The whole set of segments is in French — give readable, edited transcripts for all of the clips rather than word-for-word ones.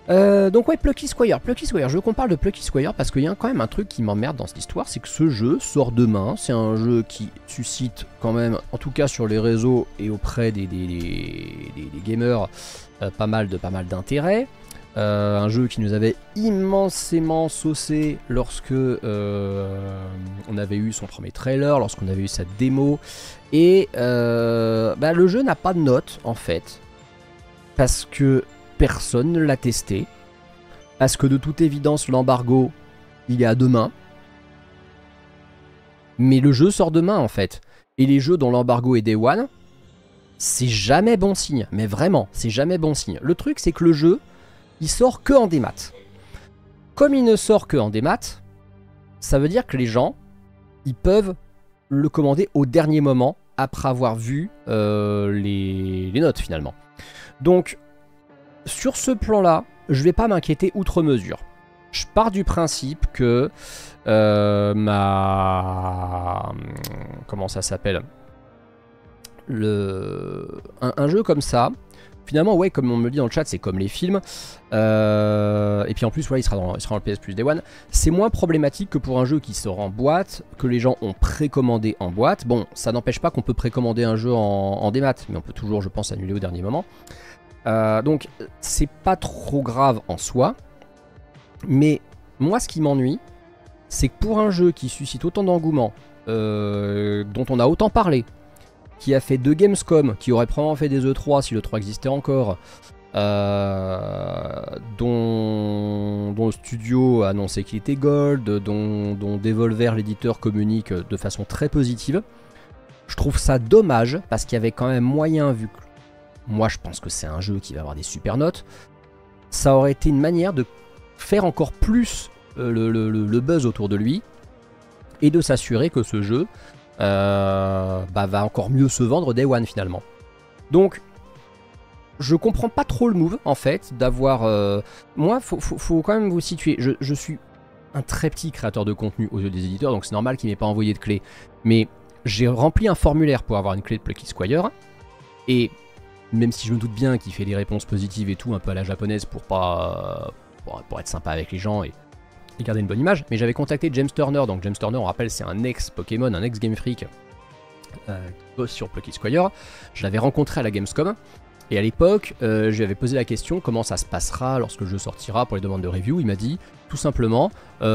Donc ouais, Plucky Squire. Plucky Squire, je veux qu'on parle de Plucky Squire parce qu'il y a quand même un truc qui m'emmerde dans cette histoire, c'est que ce jeu sort demain. C'est un jeu qui suscite quand même, en tout cas sur les réseaux et auprès des gamers, pas mal d'intérêt. Un jeu qui nous avait immensément saucé lorsque on avait eu son premier trailer, lorsqu'on avait eu sa démo. Et le jeu n'a pas de note en fait, parce que personne ne l'a testé, parce que de toute évidence l'embargo il est à demain. Mais le jeu sort demain en fait. Et les jeux dont l'embargo est Day One, c'est jamais bon signe. Mais vraiment, c'est jamais bon signe. Le truc c'est que le jeu, il sort que en démat. Comme il ne sort que en démat, ça veut dire que les gens, ils peuvent le commander au dernier moment après avoir vu les notes finalement. Donc, sur ce plan-là, je vais pas m'inquiéter outre mesure. Je pars du principe que comment ça s'appelle, un jeu comme ça, finalement, ouais, comme on me le dit dans le chat, c'est comme les films. Et puis en plus, ouais, il sera dans le PS Plus Day One. C'est moins problématique que pour un jeu qui sort en boîte, que les gens ont précommandé en boîte. Bon, ça n'empêche pas qu'on peut précommander un jeu en démat, mais on peut toujours, je pense, annuler au dernier moment. Donc, c'est pas trop grave en soi. Mais moi, ce qui m'ennuie, c'est que pour un jeu qui suscite autant d'engouement, dont on a autant parlé, qui a fait 2 Gamescom, qui aurait probablement fait des E3 si le 3 existait encore, dont le studio a annoncé qu'il était gold, dont Devolver, l'éditeur, communique de façon très positive. Je trouve ça dommage, parce qu'il y avait quand même moyen, vu que moi je pense que c'est un jeu qui va avoir des super notes, ça aurait été une manière de faire encore plus le buzz autour de lui, et de s'assurer que ce jeu va encore mieux se vendre Day One finalement. Donc je comprends pas trop le move en fait d'avoir... Moi faut quand même vous situer, je suis un très petit créateur de contenu aux yeux des éditeurs, donc c'est normal qu'il m'ait pas envoyé de clé, mais j'ai rempli un formulaire pour avoir une clé de Plucky Squire, et même si je me doute bien qu'il fait des réponses positives et tout un peu à la japonaise pour être sympa avec les gens et garder une bonne image, mais j'avais contacté James Turner. Donc James Turner, on rappelle, c'est un ex-Pokémon, un ex-Game Freak qui bosse sur Plucky Squire. Je l'avais rencontré à la Gamescom, et à l'époque, je lui avais posé la question comment ça se passera lorsque le jeu sortira pour les demandes de review. Il m'a dit tout simplement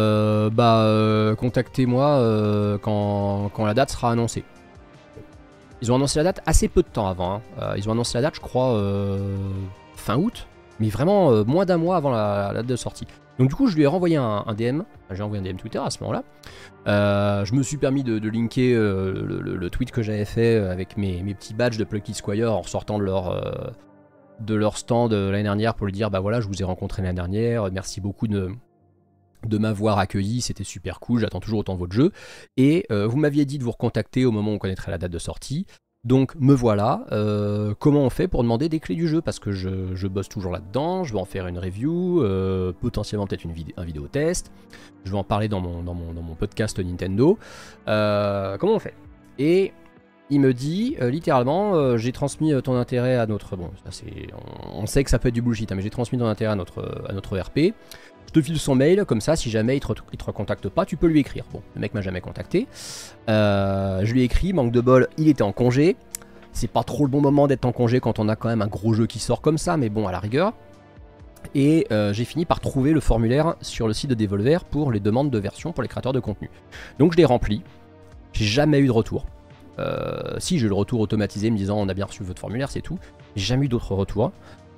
contactez-moi quand la date sera annoncée. Ils ont annoncé la date assez peu de temps avant. Ils ont annoncé la date, je crois, fin août, mais vraiment moins d'un mois avant la date de sortie. Donc du coup, je lui ai renvoyé un DM, j'ai envoyé un DM Twitter à ce moment-là. Je me suis permis de linker le tweet que j'avais fait avec mes petits badges de Plucky Squire en ressortant de leur stand l'année dernière pour lui dire bah voilà, je vous ai rencontré l'année dernière, merci beaucoup de m'avoir accueilli, c'était super cool, j'attends toujours autant votre jeu. Et vous m'aviez dit de vous recontacter au moment où on connaîtrait la date de sortie. Donc me voilà, comment on fait pour demander des clés du jeu, parce que je bosse toujours là-dedans, je vais en faire une review, potentiellement peut-être un vidéo test, je vais en parler dans mon podcast Nintendo, comment on fait? Et il me dit littéralement, j'ai transmis ton intérêt à notre... Bon, ça on sait que ça peut être du bullshit, hein, mais j'ai transmis ton intérêt à notre RP. Je te file son mail, comme ça, si jamais il te recontacte pas, tu peux lui écrire. Bon, le mec m'a jamais contacté. Je lui ai écrit, manque de bol, il était en congé. C'est pas trop le bon moment d'être en congé quand on a quand même un gros jeu qui sort comme ça, mais bon, à la rigueur. Et j'ai fini par trouver le formulaire sur le site de Devolver pour les demandes de version pour les créateurs de contenu. Donc je l'ai rempli. J'ai jamais eu de retour. Si, j'ai eu le retour automatisé me disant on a bien reçu votre formulaire, c'est tout. J'ai jamais eu d'autres retours.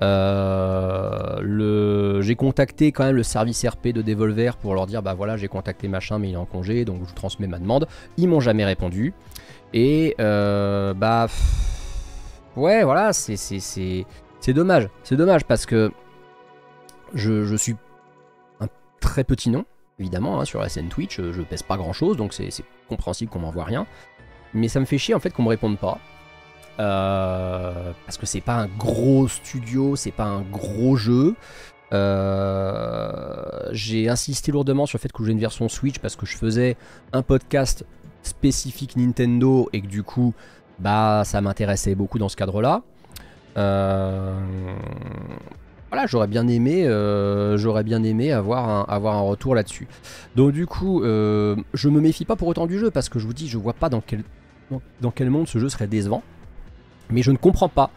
J'ai contacté quand même le service RP de Devolver pour leur dire bah voilà, j'ai contacté machin mais il est en congé, donc je vous transmets ma demande. Ils m'ont jamais répondu. Et ouais, voilà, c'est dommage. C'est dommage parce que je suis un très petit nom, évidemment, hein, sur la scène Twitch. Je pèse pas grand chose, donc c'est compréhensible qu'on m'envoie rien. Mais ça me fait chier en fait qu'on me réponde pas. Parce que c'est pas un gros studio, c'est pas un gros jeu. J'ai insisté lourdement sur le fait que j'ai une version Switch parce que je faisais un podcast spécifique Nintendo et que du coup, bah, ça m'intéressait beaucoup dans ce cadre-là. voilà, j'aurais bien aimé avoir un retour là-dessus. Donc du coup, je me méfie pas pour autant du jeu, parce que je vous dis, je vois pas dans quel monde ce jeu serait décevant. Mais je ne comprends pas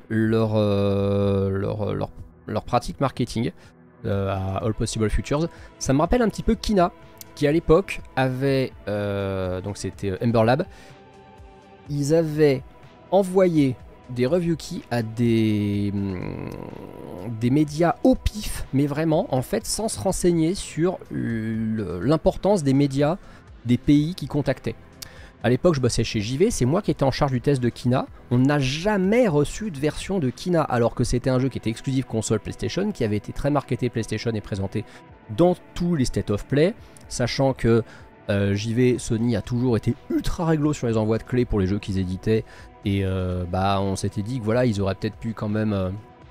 leur pratique marketing à All Possible Futures. Ça me rappelle un petit peu Kina, qui à l'époque avait, donc c'était Ember Lab, ils avaient envoyé des review keys à des médias au pif, mais vraiment, en fait, sans se renseigner sur l'importance des médias des pays qui contactaient. À l'époque, je bossais chez JV, c'est moi qui étais en charge du test de Kina. On n'a jamais reçu de version de Kina, alors que c'était un jeu qui était exclusif console PlayStation, qui avait été très marketé PlayStation et présenté dans tous les State of Play, sachant que JV, Sony a toujours été ultra réglo sur les envois de clés pour les jeux qu'ils éditaient, et on s'était dit que voilà, ils auraient peut-être pu quand même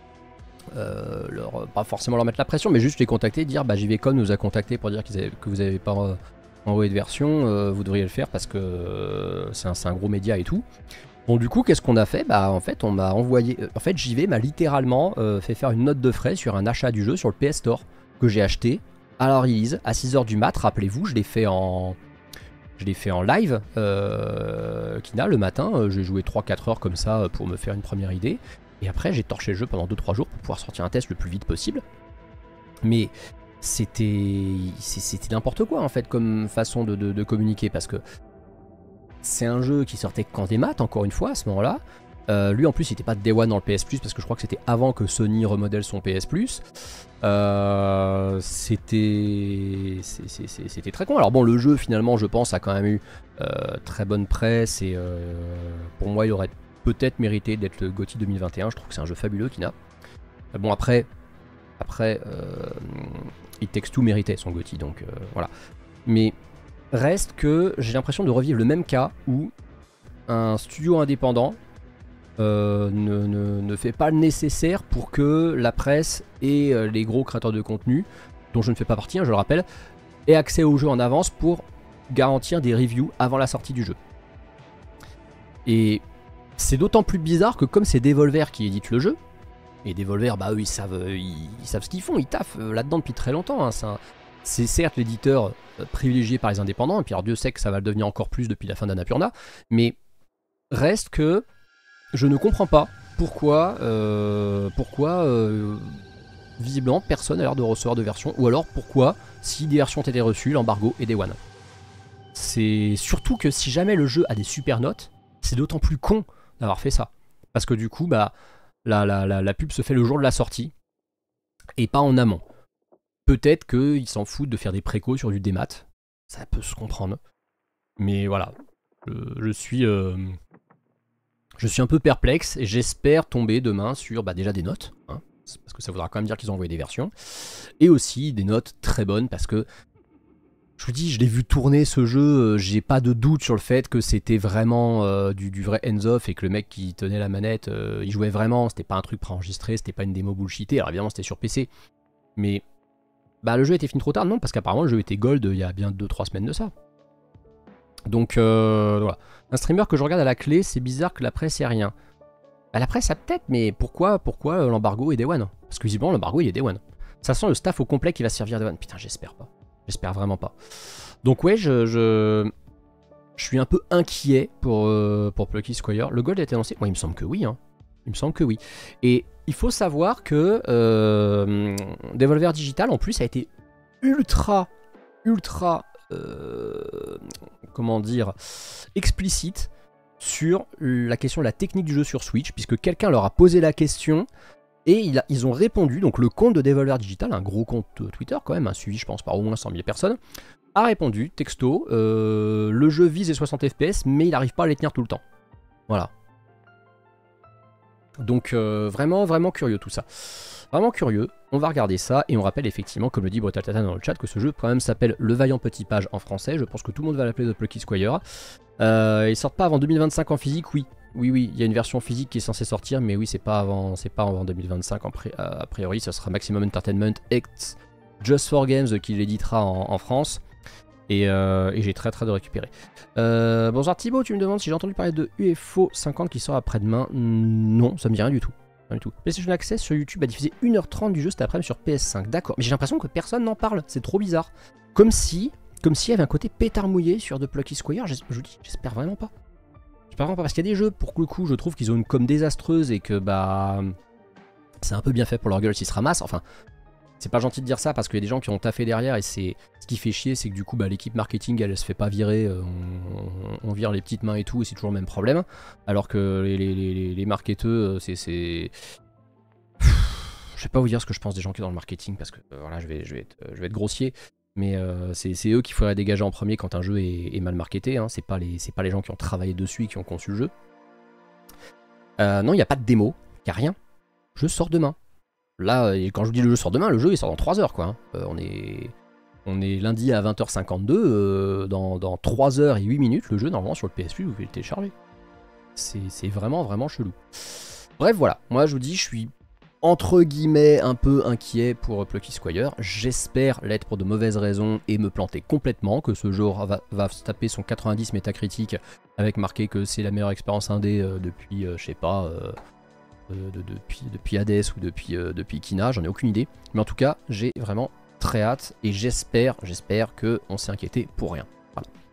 pas forcément leur mettre la pression, mais juste les contacter et dire JVCon nous a contacté pour dire que vous n'avez pas envoyé de version, vous devriez le faire parce que c'est un gros média et tout. Bon, du coup, qu'est-ce qu'on a fait? En fait, on m'a envoyé. En fait, JV m'a littéralement fait faire une note de frais sur un achat du jeu sur le PS Store que j'ai acheté à la release à 6h du mat. Rappelez-vous, je l'ai fait en live, Kina, le matin. J'ai joué 3-4 heures comme ça pour me faire une première idée. Et après, j'ai torché le jeu pendant 2-3 jours pour pouvoir sortir un test le plus vite possible. Mais c'était n'importe quoi en fait comme façon de communiquer, parce que c'est un jeu qui sortait qu'en des maths, encore une fois, à ce moment-là. Lui en plus il n'était pas de Day One dans le PS Plus, parce que je crois que c'était avant que Sony remodèle son PS Plus. C'était très con. Alors bon, le jeu finalement, je pense, a quand même eu très bonne presse, et pour moi il aurait peut-être mérité d'être le GOTY 2021. Je trouve que c'est un jeu fabuleux, Kina. Bon, après It Takes Two méritait son GOTY, donc voilà. Mais reste que j'ai l'impression de revivre le même cas où un studio indépendant ne fait pas le nécessaire pour que la presse et les gros créateurs de contenu, dont je ne fais pas partie, je le rappelle, aient accès au jeu en avance pour garantir des reviews avant la sortie du jeu. Et c'est d'autant plus bizarre que comme c'est Devolver qui édite le jeu, et Devolver, eux ils savent ce qu'ils font, ils taffent là-dedans depuis très longtemps, hein. C'est certes l'éditeur privilégié par les indépendants, et puis alors Dieu sait que ça va le devenir encore plus depuis la fin d'Annapurna, mais reste que je ne comprends pas pourquoi visiblement personne n'a l'air de recevoir de version, ou alors pourquoi, si des versions ont été reçues, l'embargo est Day One. C'est surtout que si jamais le jeu a des super notes, c'est d'autant plus con d'avoir fait ça, parce que du coup la pub se fait le jour de la sortie et pas en amont. Peut-être qu'ils s'en foutent de faire des précos sur du démat, ça peut se comprendre, mais voilà, je suis un peu perplexe, et j'espère tomber demain sur déjà des notes, hein, parce que ça voudra quand même dire qu'ils ont envoyé des versions, et aussi des notes très bonnes, parce que je vous dis, je l'ai vu tourner ce jeu, j'ai pas de doute sur le fait que c'était vraiment du vrai hands-off, et que le mec qui tenait la manette, il jouait vraiment, c'était pas un truc préenregistré, c'était pas une démo bullshitée. Alors évidemment c'était sur PC, mais le jeu était fini trop tard, non, parce qu'apparemment le jeu était gold il y a bien 2-3 semaines de ça. Donc voilà. Un streamer que je regarde à la clé, c'est bizarre que la presse ait rien. La presse a peut-être, mais pourquoi l'embargo est Day One? Parce que visiblement l'embargo il est Day One. Ça sent le staff au complet qui va servir Day One. Putain, j'espère pas. J'espère vraiment pas. Donc ouais, je suis un peu inquiet pour Plucky Squire. Le gold a été annoncé? Moi il me semble que oui, hein. Il me semble que oui. Et il faut savoir que Devolver Digital en plus a été ultra comment dire, explicite sur la question de la technique du jeu sur Switch, puisque quelqu'un leur a posé la question et ils ont répondu. Donc le compte de Devolver Digital, un gros compte Twitter quand même, suivi je pense par au moins 100 000 personnes, a répondu texto, le jeu vise les 60 FPS mais il n'arrive pas à les tenir tout le temps. Voilà. Donc vraiment curieux tout ça. Vraiment curieux, on va regarder ça, et on rappelle effectivement, comme le dit Brutal Tatan dans le chat, que ce jeu quand même s'appelle Le Vaillant Petit Page en français. Je pense que tout le monde va l'appeler The Plucky Squire. Ils sortent pas avant 2025 en physique, oui, il y a une version physique qui est censée sortir, mais oui, c'est pas avant 2025 a priori. Ce sera Maximum Entertainment X Just for Games qui l'éditera en France. Et j'ai très de récupérer. Bonsoir Thibaut, tu me demandes si j'ai entendu parler de UFO 50 qui sort après-demain. Non, ça me dit rien du tout. Rien du tout. PlayStation Access sur YouTube a diffusé 1h30 du jeu cet après-midi sur PS5. D'accord. Mais j'ai l'impression que personne n'en parle. C'est trop bizarre. Comme s'il y avait un côté pétard mouillé sur The Plucky Squire. Je vous dis, j'espère vraiment pas. J'espère vraiment pas. Parce qu'il y a des jeux, pour le coup, je trouve qu'ils ont une com désastreuse et que bah. C'est un peu bien fait pour leur gueule s'ils se ramassent. Enfin, c'est pas gentil de dire ça parce qu'il y a des gens qui ont taffé derrière et c'est ce qui fait chier, c'est que du coup bah, l'équipe marketing elle se fait pas virer, on vire les petites mains et tout et c'est toujours le même problème. Alors que les marketeurs, c'est... Je vais pas vous dire ce que je pense des gens qui sont dans le marketing parce que voilà, je vais être grossier. Mais c'est eux qu'il faudrait dégager en premier quand un jeu est mal marketé. Hein. C'est pas les gens qui ont travaillé dessus et qui ont conçu le jeu. Non, il n'y a pas de démo, il n'y a rien. Le jeu sort demain. Là, quand je vous dis le jeu sort demain, le jeu il sort dans 3 heures quoi. On est lundi à 20h52, dans 3 heures et 8 minutes, le jeu normalement sur le PS Plus vous pouvez le télécharger. C'est vraiment chelou. Bref voilà, moi je vous dis je suis entre guillemets un peu inquiet pour Plucky Squire. J'espère l'être pour de mauvaises raisons et me planter complètement, que ce jeu va se taper son 90 métacritique avec marqué que c'est la meilleure expérience indé depuis je sais pas... depuis Hades ou depuis Kina, j'en ai aucune idée. Mais en tout cas, j'ai vraiment très hâte et j'espère qu'on s'est inquiété pour rien.